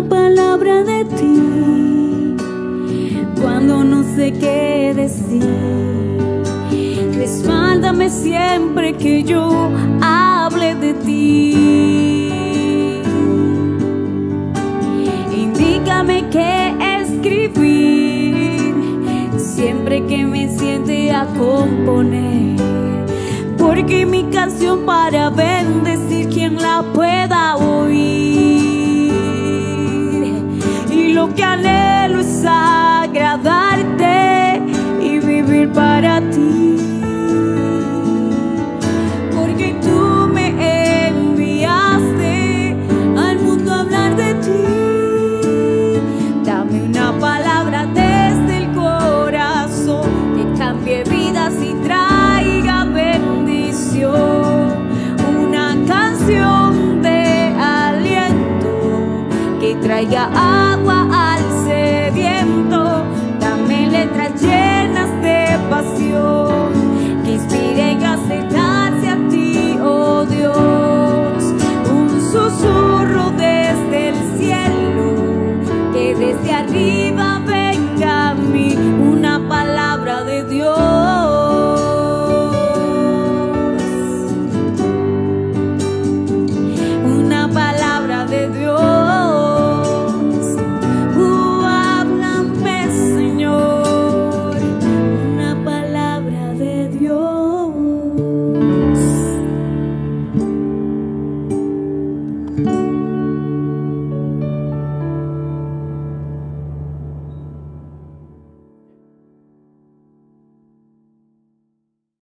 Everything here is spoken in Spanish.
una palabra de ti cuando no sé qué decir. Respáldame siempre que yo hable de ti. Indícame qué escribir siempre que me siente a componer, porque mi canción para bendecir quien la pueda oír. Y lo que anhelo es agradarte y vivir para ti, porque tú me enviaste al mundo a hablar de ti. Dame una palabra desde el corazón que cambie vidas y traiga bendición. Una canción de aliento que traiga agua al sediento. Dame letras llenas de pasión que inspiren a acercarse a ti, oh Dios. Un susurro desde el cielo, que desde arriba venga a mí una palabra de Dios. Una palabra de Dios. Háblame, Señor, una palabra de Dios.